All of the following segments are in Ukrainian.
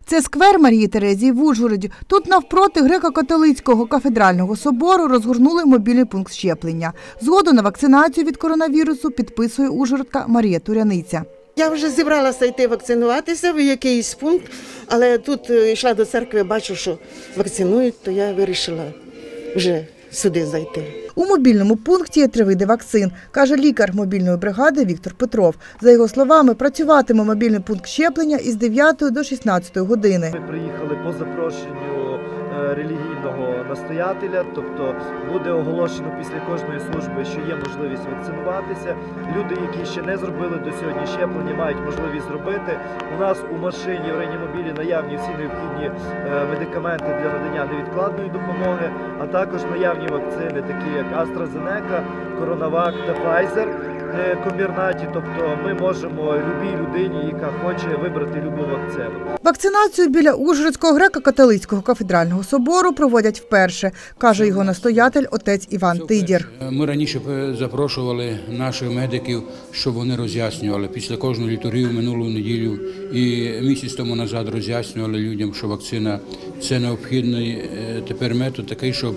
Це сквер Марії Терезії в Ужгороді. Тут навпроти греко-католицького кафедрального собору розгорнули мобільний пункт щеплення. Згоду на вакцинацію від коронавірусу підписує ужгородка Марія Туряниця. Я вже зібралася йти вакцинуватися в якийсь пункт, але тут йшла до церкви, бачу, що вакцинують, то я вирішила вже сюди зайти. У мобільному пункті є 3 види вакцин, каже лікар мобільної бригади Віктор Петров. За його словами, працюватиме мобільний пункт щеплення із 9 до 16 години. Ми приїхали по запрошенню релігійного настоятеля, тобто буде оголошено після кожної служби, що є можливість вакцинуватися. Люди, які ще не зробили до сьогодні щеплення, мають можливість зробити. У нас у машині в реанімобілі наявні всі необхідні медикаменти для надання невідкладної допомоги, а також наявні вакцини, такі як AstraZeneca, CoronaVac та Pfizer комірнаті, тобто ми можемо любій людині, яка хоче, вибрати любу вакцину. Вакцинацію біля Ужгородського греко-католицького кафедрального собору проводять вперше, каже його настоятель отець Іван Тидір. Ми раніше запрошували наших медиків, щоб вони роз'яснювали. Після кожної літургії минулу неділю і місяць тому назад роз'яснювали людям, що вакцина – це необхідний тепер метод такий, щоб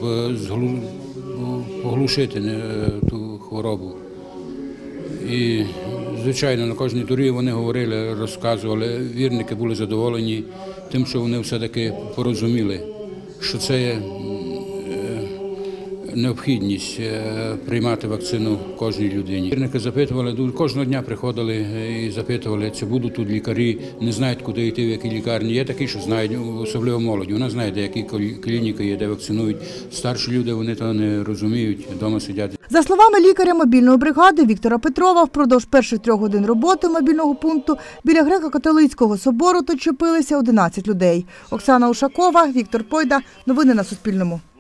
поглушити ту хворобу. І, звичайно, на кожній турі вони говорили, розказували, вірники були задоволені тим, що вони все-таки порозуміли, що це є необхідність приймати вакцину кожній людині. Вірники запитували, кожного дня приходили і запитували, чи будуть тут лікарі, не знають, куди йти, в які лікарні. Є такі, що знають, особливо молоді. Вона знає, де які клініки є, де вакцинують. Старші люди, вони то не розуміють, вдома сидять. За словами лікаря мобільної бригади Віктора Петрова, впродовж перших 3 годин роботи мобільного пункту біля греко-католицького собору тут чепилися 11 людей. Оксана Ушакова, Віктор Пойда. Новини на Суспільному.